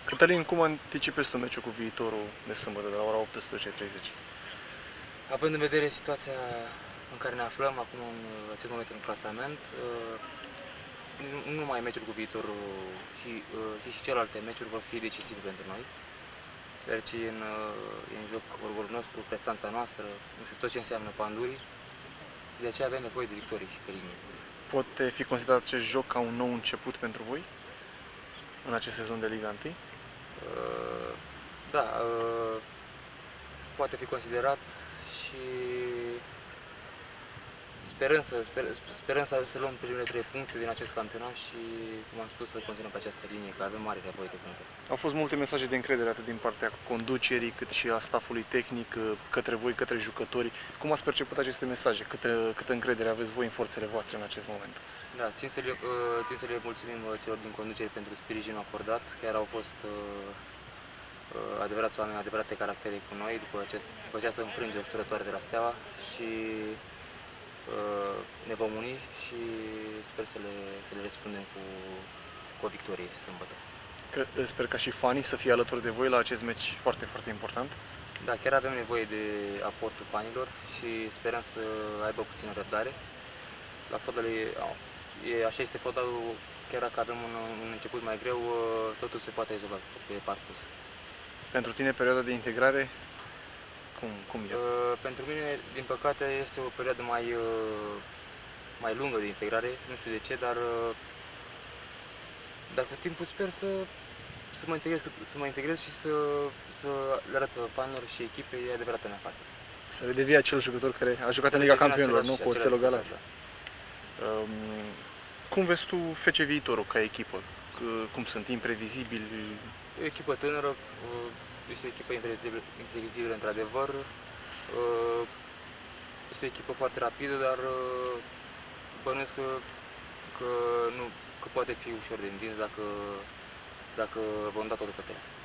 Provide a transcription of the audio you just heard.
Cătălin, cum anticipezi tu meciul cu Viitorul de sâmbătă, de la ora 18:30? Având în vedere situația în care ne aflăm acum în acest moment în clasament, nu numai meciul cu Viitorul, și celelalte meciuri vor fi decisive pentru noi, deoarece e în joc orgolul nostru, prestanța noastră, nu știu, tot ce înseamnă pandurii, de aceea avem nevoie de victorii pe linie. Poate fi considerat acest joc ca un nou început pentru voi în acest sezon de Liga 1? Da, poate fi considerat și sperăm să luăm primele 3 puncte din acest campionat și, cum am spus, să continuăm pe această linie, că avem mare nevoie de puncte. Au fost multe mesaje de încredere, atât din partea conducerii, cât și a staffului tehnic, către voi, către jucători. Cum ați perceput aceste mesaje? Câtă încredere aveți voi în forțele voastre în acest moment? Da, țin să le mulțumim celor din conducere pentru sprijinul acordat. Chiar au fost adevărați oameni, adevărate caractere cu noi după această înfrângere usturătoare de la Steaua și ne vom uni și sper să le răspundem cu o victorie sâmbătă. Sper ca și fanii să fie alături de voi la acest meci foarte, foarte important. Da, chiar avem nevoie de aportul fanilor și sperăm să aibă puțină răbdare. La fotbal așa este fotbalul, chiar dacă avem un început mai greu, totul se poate rezolva pe parcurs. Pentru tine, perioada de integrare, cum e? Pentru mine, din păcate, este o perioadă mai lungă de integrare, nu știu de ce, dar cu timpul sper să mă integrez și să le arăt fanilor și echipei adevărata mea față. Să redevii acel jucător care a jucat în Liga Campionilor, nu cu Oțelul Galați. Cum vezi tu FC Viitorul ca echipă? Cum sunt imprevizibili? E o echipă tânără, este o echipă imprevizibilă într-adevăr, este o echipă foarte rapidă, dar bănuiesc că poate fi ușor de învins dacă vom da totul pe teren.